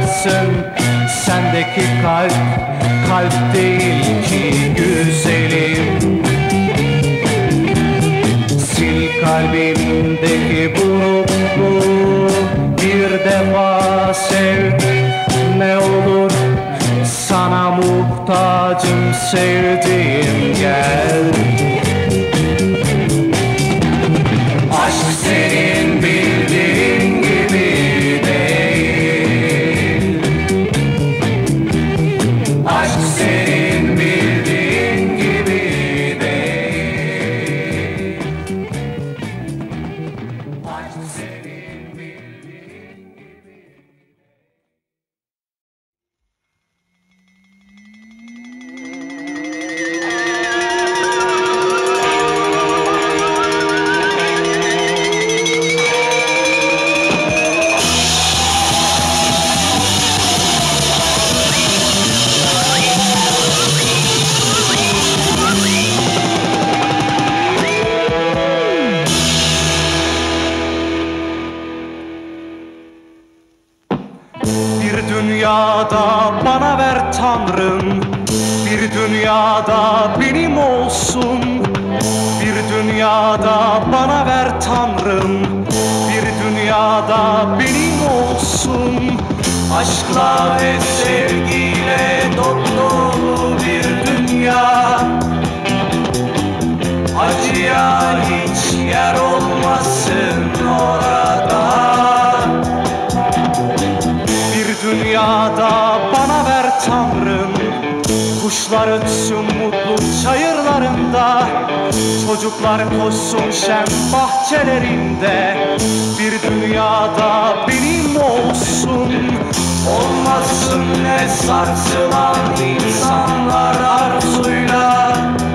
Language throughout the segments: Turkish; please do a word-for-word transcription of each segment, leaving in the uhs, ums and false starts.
mısın? Sendeki kalp, kalp değil ki güzelim. Sil kalbimdeki burukluğu, bir defa sev. Ne olur sana muhtacım sevdiğim, gel. Aşk senin bildiğin gibi değil. Aşk senin bildiğin gibi değil. Aşk senin bildiğin gibi. Bir dünyada bana ver Tanrım, bir dünyada benim olsun. Bir dünyada bana ver Tanrım, bir dünyada benim olsun. Aşkla ve sevgiyle dolu bir dünya, acıya hiç yer olmasın orada. Dünyada bana ver Tanrım, kuşlar ötsün mutlu çayırlarında, çocuklar koşsun şen bahçelerinde. Bir dünyada benim olsun. Olmasın ne sarsılan insanlar arzuyla,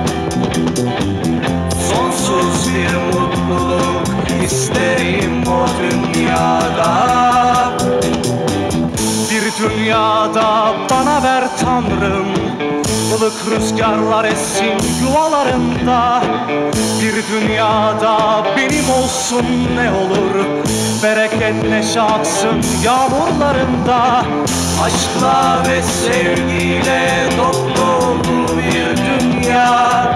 sonsuz bir mutluluk isterim o dünyada. Bir dünyada bana ver Tanrım, ılık rüzgarlar essin yuvalarında. Bir dünyada benim olsun ne olur, bereket neşe aksın yağmurlarında. Aşkla ve sevgiyle dolu bir dünya,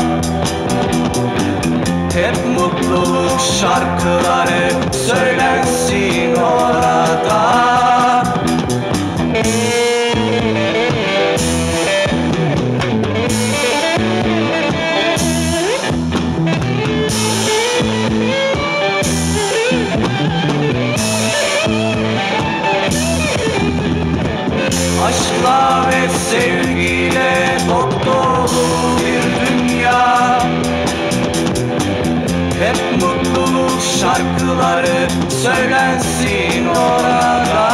hep mutluluk şarkıları söylensin orada. Aşkla ve sevgiyle dolu bir dünya, hep mutluluk şarkıları söylensin orada.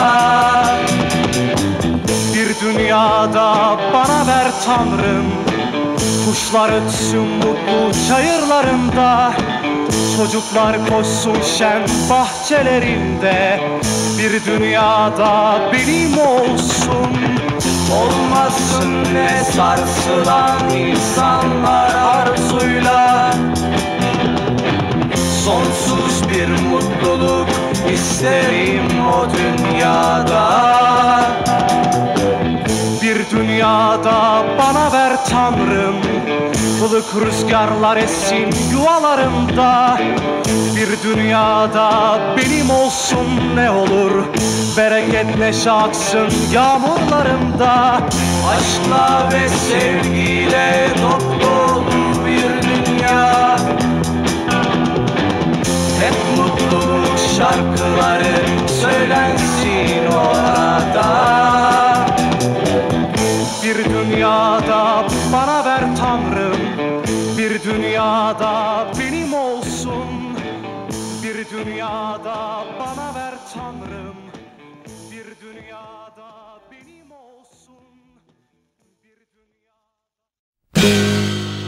Bir dünyada bana ver Tanrım, kuşlar ötsün mutlu çayırlarında, çocuklar koşsun şen bahçelerinde. Bir dünyada benim olsun. Olmasın ne sarsılan insanlar arzuyla, sonsuz bir mutluluk isterim o dünyada. Bir dünyada bana ver Tanrım, ılık rüzgarlar essin yuvalarında. Bir dünyada benim olsun ne olur, bereket neşe aksın yağmurlarında. Aşkla ve sevgiyle dolu bir dünya, hep mutluluk şarkıları söylensin orada. Bir dünyada bana ver Tanrım, bir dünyada benim olsun. Bir dünyada bana ver Tanrım, bir dünyada benim olsun. Bir dünyada...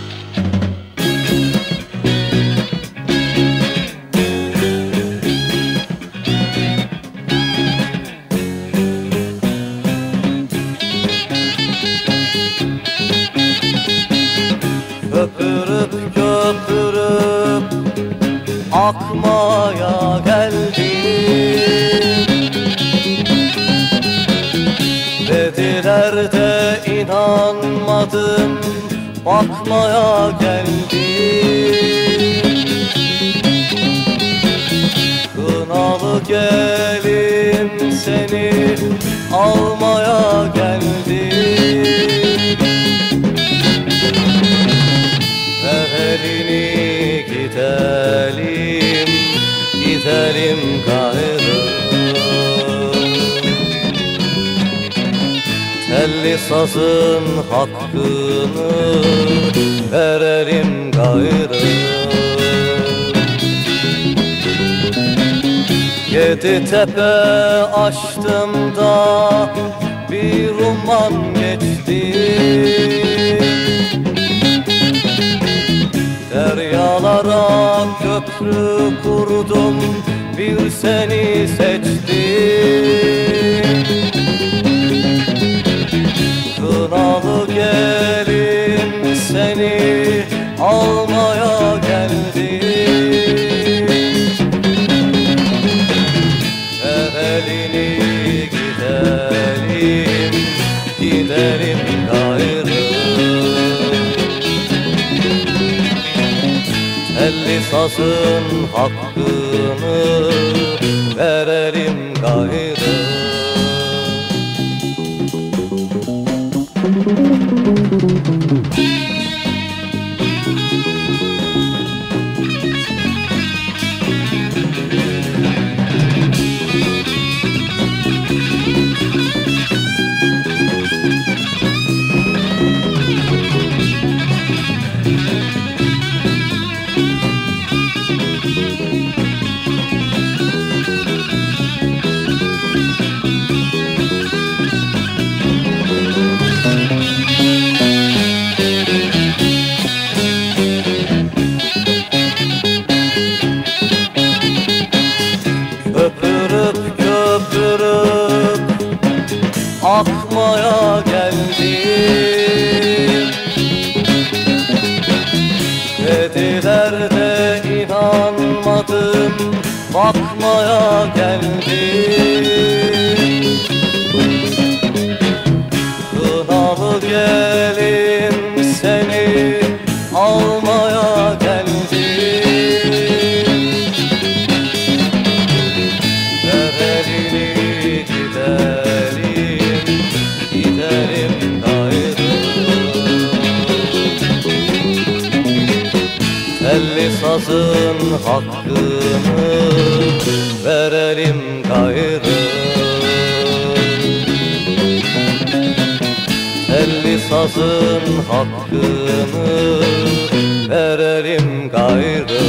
Köpürüp köpürüp akmaya geldim. Dediler de inanmadım, bakmaya geldim. Kınalı gelin seni almaya geldim. Ver elini gidelim, gidelim gayrı. Telli sazın hakkını verelim gayrı. Yedi tepe aştım da bir umman geçti. Deryalara köprü kurdum, bir seni seçtim. Kınalı gelin seni almaya geldim. Ver elini gidelim, gidelim gayrı. Telli sazın hakkını verelim gayrı. Köpürüp köpürüp akmaya geldim. Dediler de inanmadım, bakmaya geldim. Kınalı gelin seni almaya geldim. Telli sazın hakkını verelim gayrı. Telli sazın hakkını verelim gayrı.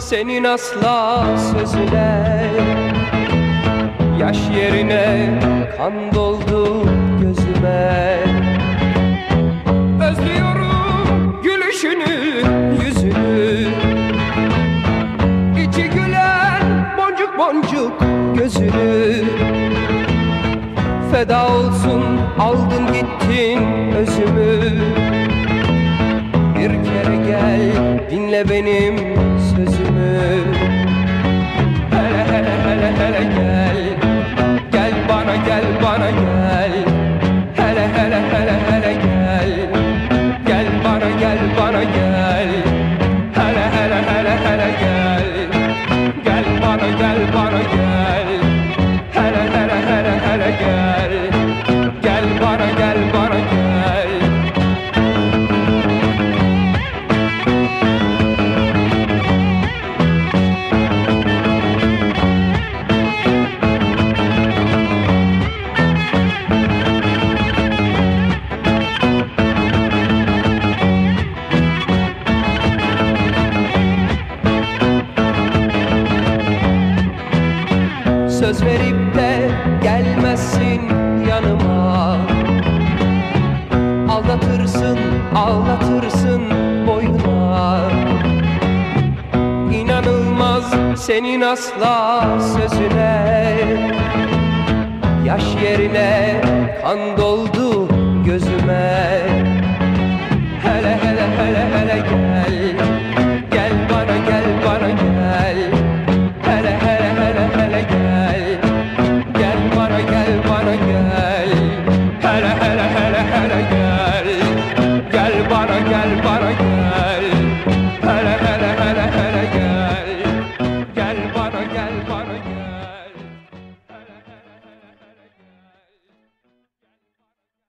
senin asla sözüne. Yaş yerine kan doldu gözüme. Özlüyorum gülüşünü, yüzünü, İçi gülen boncuk boncuk gözünü. Feda olsun aldın gittin özümü. Bir kere gel dinle benim sözümü. Hele hele hele hele gel. Gel bana gel bana gel. Hele hele hele hele gel. Gel bana gel bana gel. Hele hele hele hele gel. Gel bana gel bana gel. Hele hele hele hele gel. Gel bana gel bana gel. Söz verip de gelmezsin yanıma. Aldatırsın, ağlatırsın boynuma. İnanılmaz senin asla sözüne. Yaş yerine kan doldu gözüme. Hele hele hele hele gel. Gel bana gel bana gel. Hele hele hele hele gel. Gel bana gel bana gel. Hele hele hele hele gel. Gel bana gel bana gel. Hele hele hele hele gel. Gel bana gel bana gel.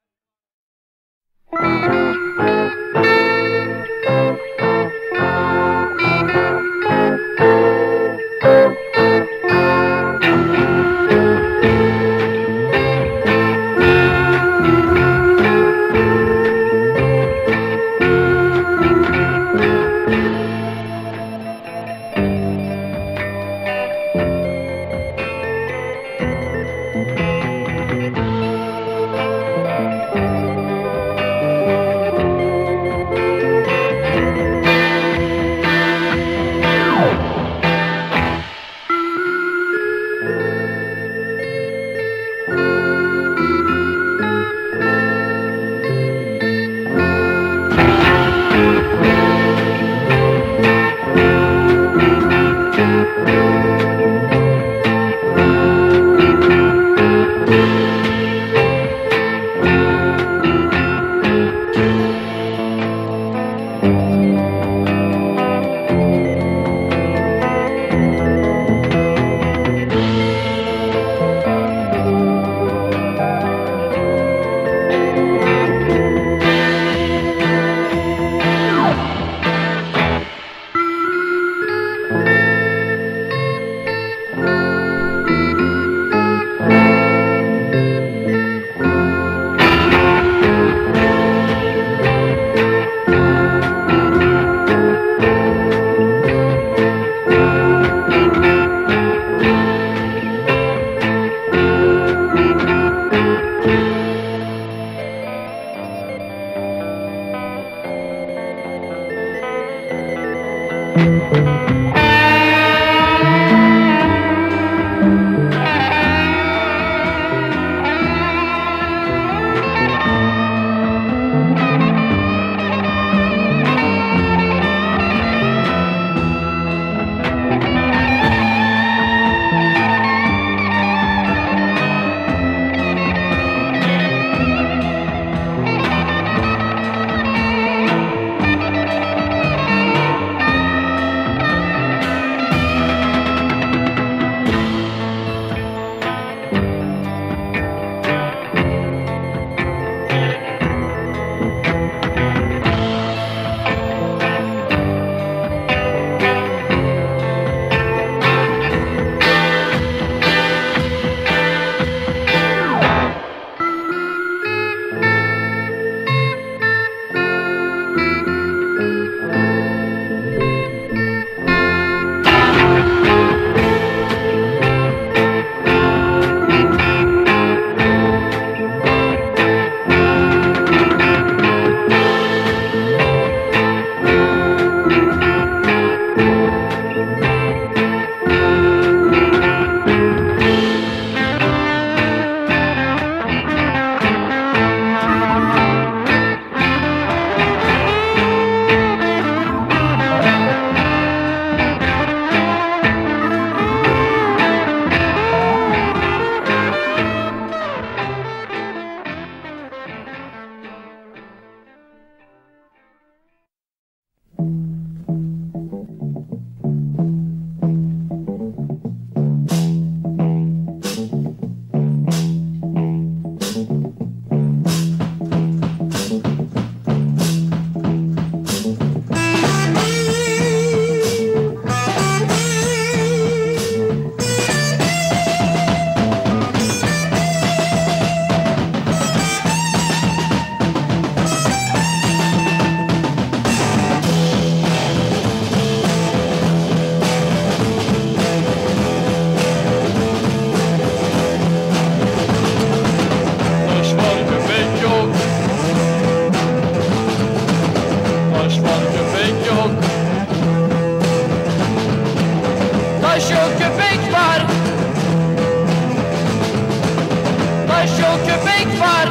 yok köpek var.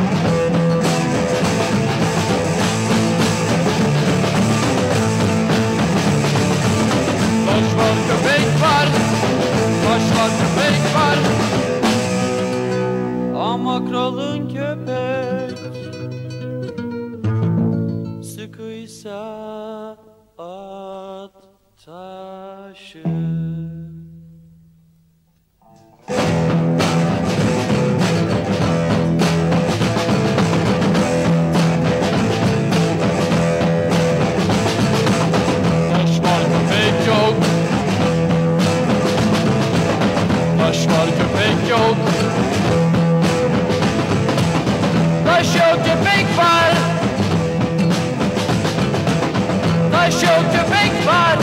Taş var köpek var. Taş var köpek var. Ama kralın köpek sıkıysa at taşı. Taş var köpek yok. Taş yok köpek var. Taş yok köpek var.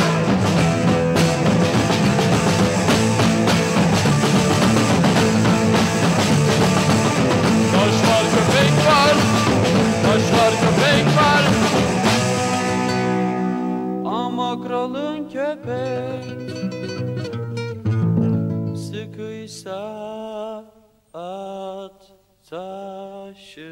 Taş var köpek var. Taş var köpek var. Ama kralın köpek sıkıysa at taşı.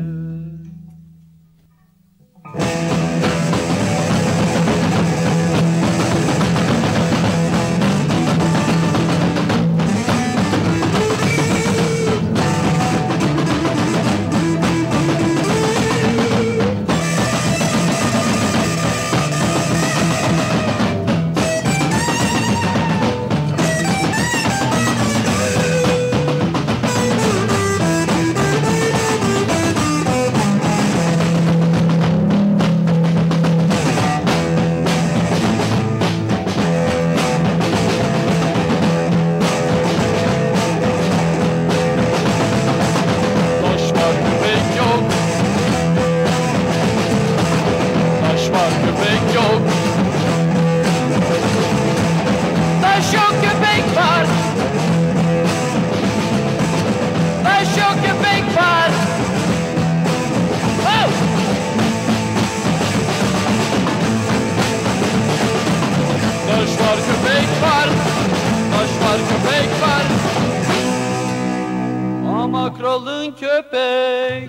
Kralın köpek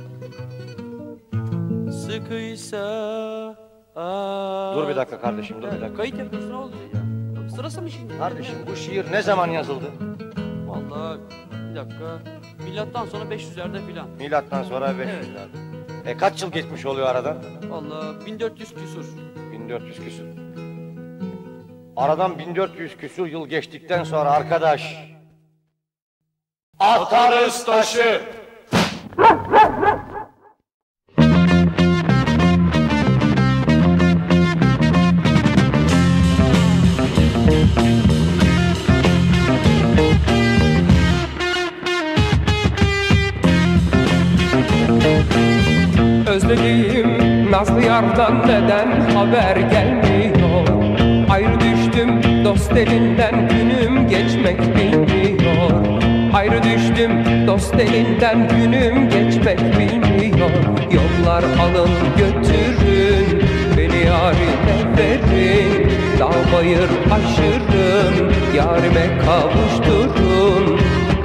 sıkıysa at... Dur bir dakika kardeşim, dur bir dakika. Kayıt yapıyorsun, ne oluyor ya? Sırası mı şimdi? Kardeşim bu şiir ne zaman yazıldı? Vallahi bir dakika. Milattan sonra beş yüzlerde filan. Milattan sonra beş yüzlerde. Evet. E kaç yıl geçmiş oluyor aradan? Vallahi bin dört yüz küsur. bin dört yüz küsur. Aradan bin dört yüz küsur yıl geçtikten sonra arkadaş... Atarız taşı! Özlediğim nazlı yardan neden haber gelmiyor? Ayrı düştüm dost elinden, günüm geçmek bilmiyor. Ayrı düştüm dost elinden, günüm geçmek bilmiyor. Yollar alın götürün, beni yarime verin. Dağ bayır aşırın, yarime kavuşturun.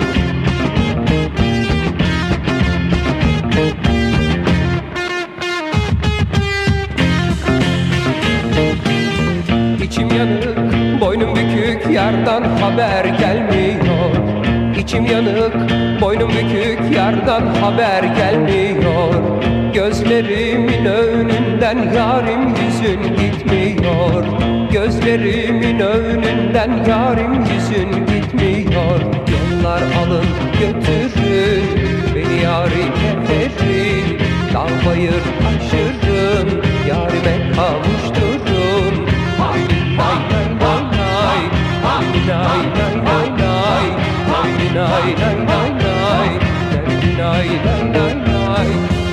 İçim yanık, boynum bükük, yardan haber gelmiyor. İçim yanık, boynum bükük, yardan haber gelmiyor. Gözlerimin önünden yarim yüzün gitmiyor. Gözlerimin önünden yarim yüzün gitmiyor. Yollar alın götürün, beni yarime verin. Dağ bayır aşırın, yarime kavuşturun. Nay nay nay nay, nay nay nay nay, nay nay nay nay nay, nay nay nay nay.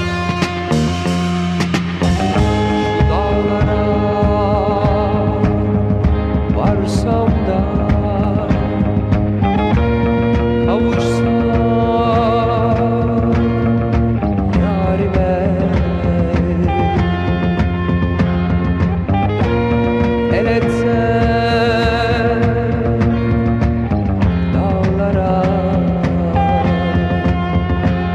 Dağlara varsam da kavuşsam yarime. El etsem dağlara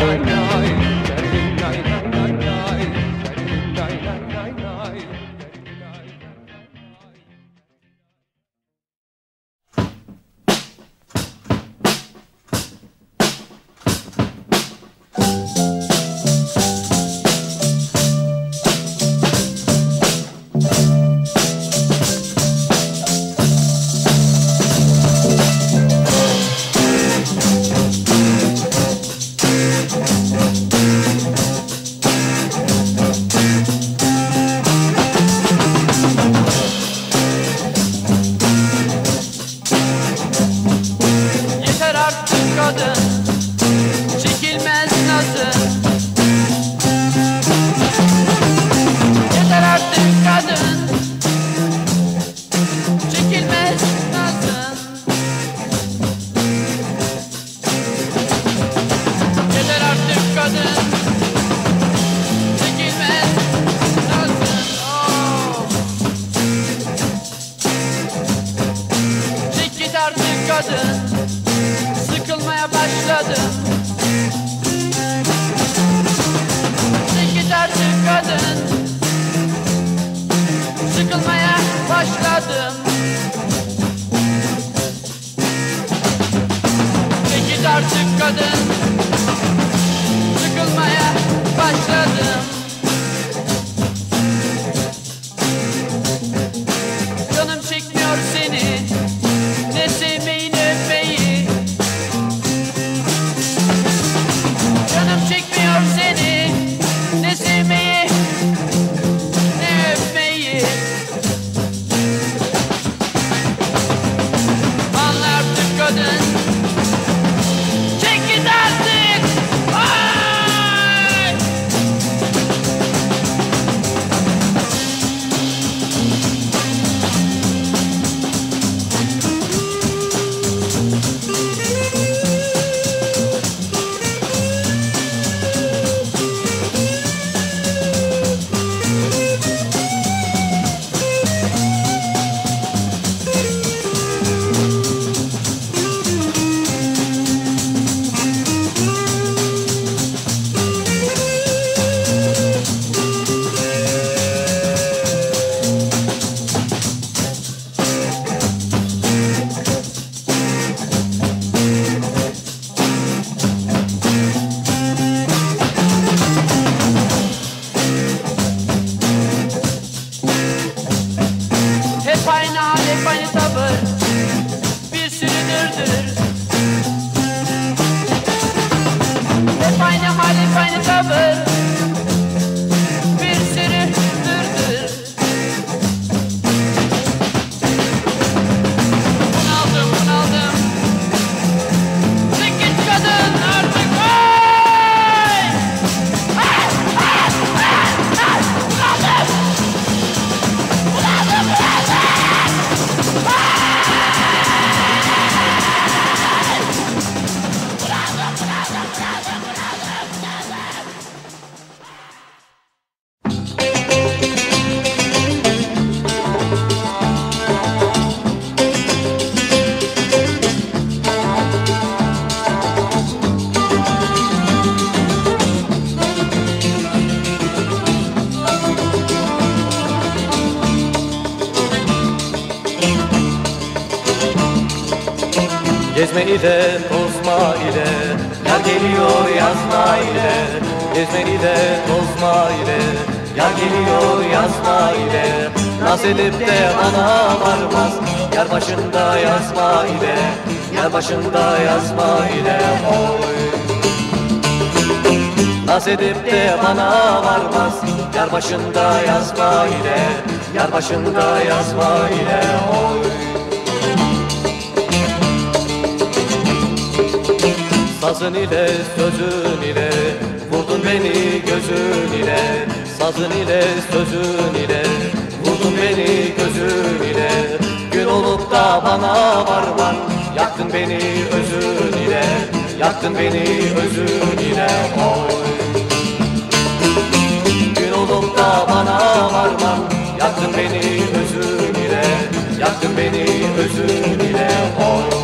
Gezme ile tozma ile yar geliyor yazma ile. Gezme ile tozma ile yar geliyor yazma ile. Naz edip de bana varmaz yar başında yazma ile. Yar başında yazma ile oy. Naz edip de bana varmaz yar başında yazma ile. Yar başında yazma ile oy. Sazın ile sözün ile vurdun beni gözün ile. Sazın ile sözün ile vurdun beni gözün ile, gün olup da bana varman. Yaktın beni özün ile, yaktın beni özün ile. Oy. Gün olup da bana varman. Yaktın beni özün ile, yaktın beni özün ile. Oy.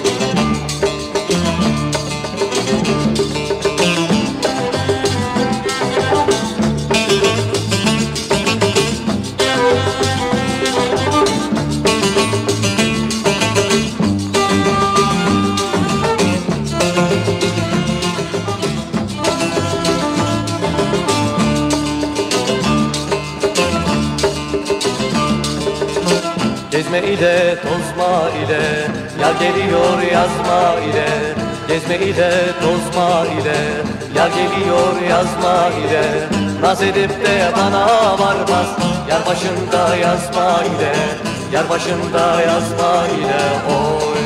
Gezme ile tozma ile, yar geliyor yazma ile. Gezme ile tozma ile, yar geliyor yazma ile. Naz edip de bana varmaz, yar başında yazma ile. Yar başında yazma ile. Oy.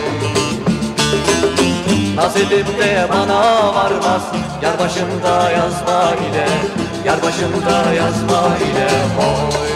Naz edip de bana varmaz, yar başında yazma ile. Yar başında yazma ile. Oy.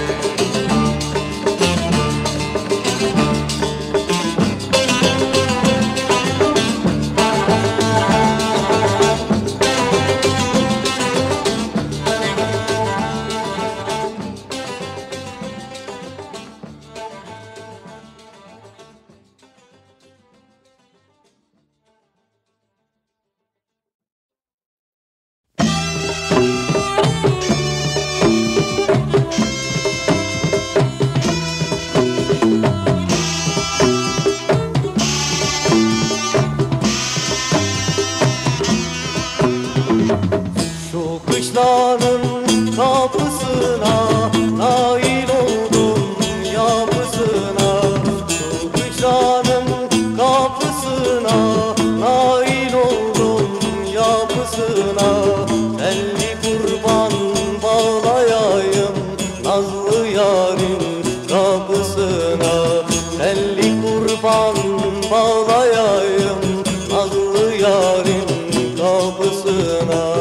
Kışlanın kapısına nail oldum yapısına. Şu kışlanın kapısına nail oldum yapısına. Telli kurban bağlayayım nazlı yarın kapısına. Telli kurban bağlayayım nazlı yarın kapısına.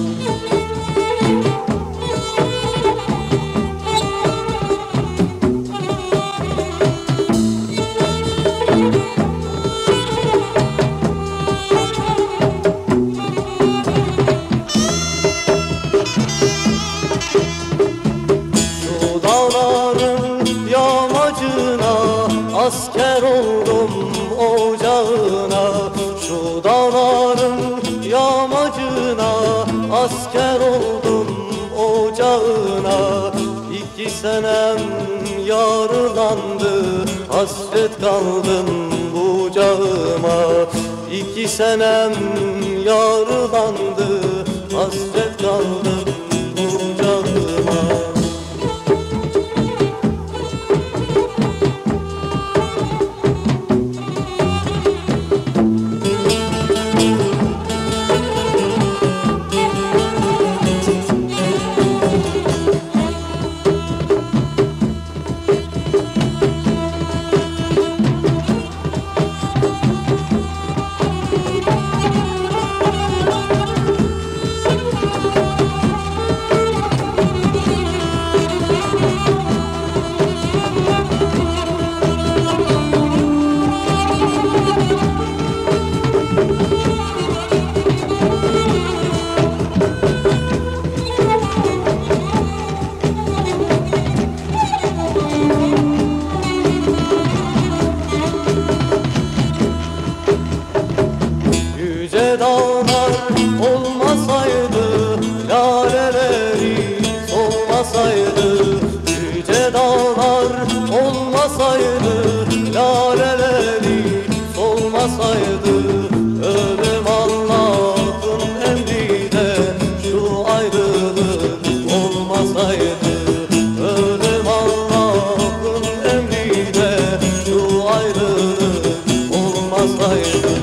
Asker oldum ocağına, şu dağların yamacına. Asker oldum ocağına. İki senem yarılandı, hasret kaldım bucağıma. İki senem yarılandı, hasret kaldım bucağıma. Dağlar olmasaydı, laleleri solmasaydı. Yüce dağlar olmasaydı, laleleri solmasaydı. Ölüm Allah'ın emriyle, şu ayrılık olmasaydı. Ölüm Allah'ın emriyle, şu ayrılık olmasaydı.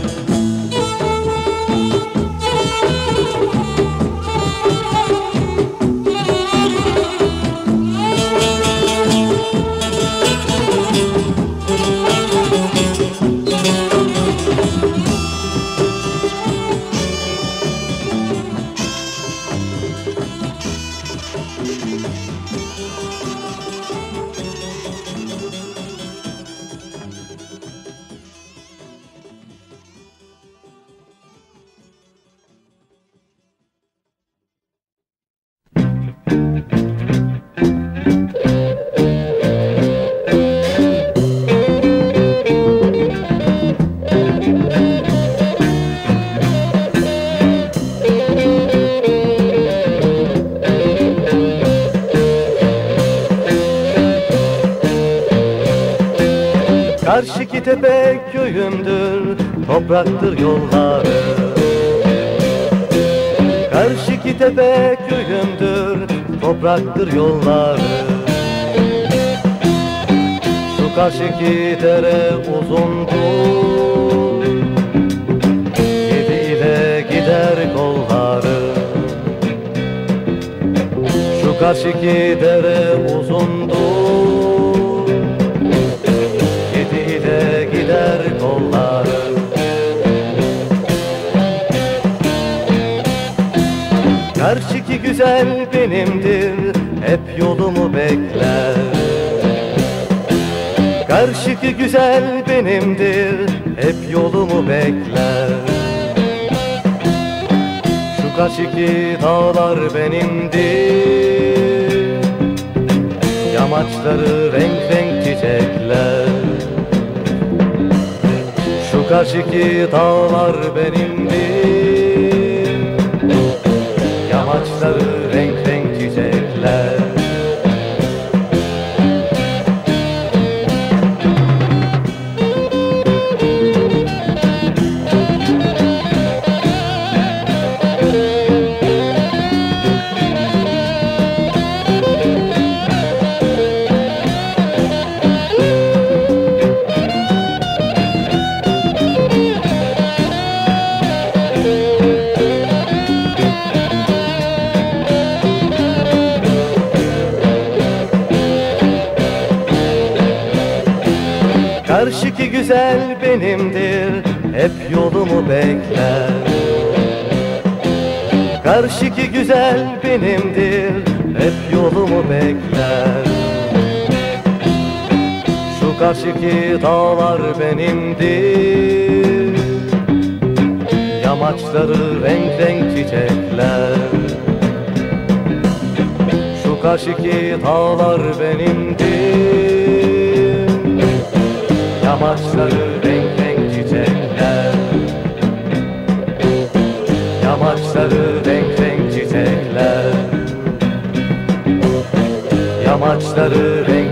Karşıki tepe köyümdür, topraktır yolları. Karşıki tepe köyümdür, topraktır yolları. Şu karşıki dere uzundur, yedi ile gider kolları. Şu karşıki dere uzundur, yedi ile gider kolları. Karşıki güzel benimdir, hep yolumu bekler. Karşıki güzel benimdir, hep yolumu bekler. Şu karşıki dağlar benimdir, yamaçları renk renk çiçekler. Şu karşıki dağlar benimdir, yamaçları renk renk çiçekler. Karşıki güzel benimdir, hep yolumu bekler. Karşıki güzel benimdir, hep yolumu bekler. Şu karşıki dağlar benimdir, yamaçları renk renk çiçekler. Şu karşıki dağlar benimdir, yamaçları renk renk çiçekler. Yamaçları renk renk çiçekler. Yamaçları renk